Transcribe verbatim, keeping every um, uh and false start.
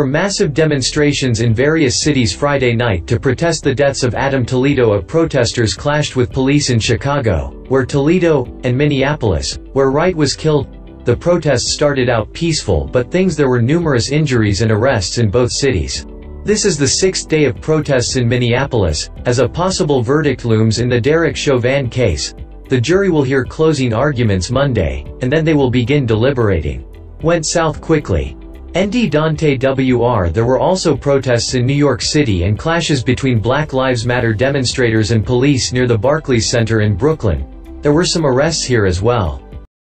were massive demonstrations in various cities Friday night to protest the deaths of Adam Toledo. A protesters clashed with police in Chicago, where Toledo, and Minneapolis, where Wright was killed. The protests started out peaceful, but things there were numerous injuries and arrests in both cities. This is the sixth day of protests in Minneapolis, as a possible verdict looms in the Derek Chauvin case. The jury will hear closing arguments Monday, and then they will begin deliberating. Went south quickly. N D Daunte W R There were also protests in New York City and clashes between Black Lives Matter demonstrators and police near the Barclays Center in Brooklyn. There were some arrests here as well.